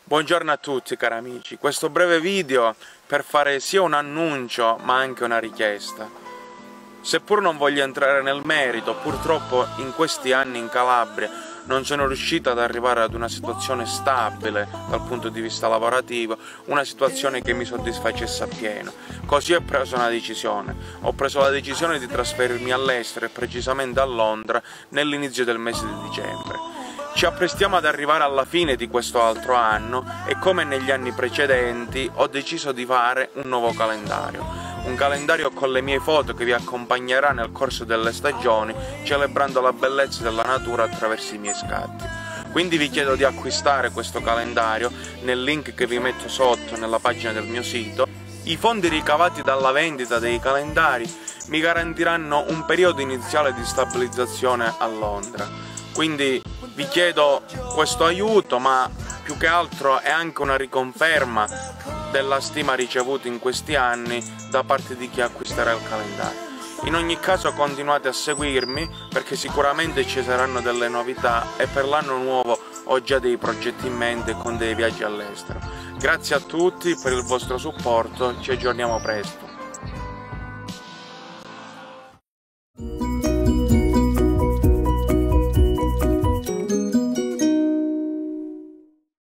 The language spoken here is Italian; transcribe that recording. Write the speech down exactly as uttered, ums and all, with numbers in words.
Buongiorno a tutti cari amici, questo breve video per fare sia un annuncio ma anche una richiesta. Seppur non voglio entrare nel merito, purtroppo in questi anni in Calabria non sono riuscito ad arrivare ad una situazione stabile dal punto di vista lavorativo, una situazione che mi soddisfacesse appieno. Così ho preso una decisione, ho preso la decisione di trasferirmi all'estero e precisamente a Londra nell'inizio del mese di dicembre. Ci apprestiamo ad arrivare alla fine di questo altro anno e come negli anni precedenti ho deciso di fare un nuovo calendario. Un calendario con le mie foto che vi accompagnerà nel corso delle stagioni, celebrando la bellezza della natura attraverso i miei scatti. Quindi vi chiedo di acquistare questo calendario nel link che vi metto sotto nella pagina del mio sito. I fondi ricavati dalla vendita dei calendari mi garantiranno un periodo iniziale di stabilizzazione a Londra. Quindi vi chiedo questo aiuto, ma più che altro è anche una riconferma della stima ricevuta in questi anni da parte di chi acquisterà il calendario. In ogni caso continuate a seguirmi perché sicuramente ci saranno delle novità e per l'anno nuovo ho già dei progetti in mente con dei viaggi all'estero. Grazie a tutti per il vostro supporto, ci aggiorniamo presto.